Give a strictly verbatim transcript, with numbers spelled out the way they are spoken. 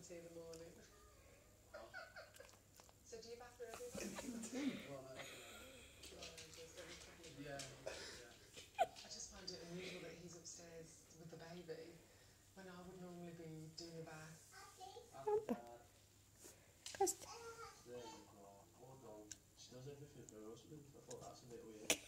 tea in the morning. So do you bath her every morning? Well, no, Just every couple of yeah, months. yeah. I just find it unusual that he's upstairs with the baby when I would normally be doing the bath. Just There you go. Well done. She does everything for her husband. I thought that's a bit weird.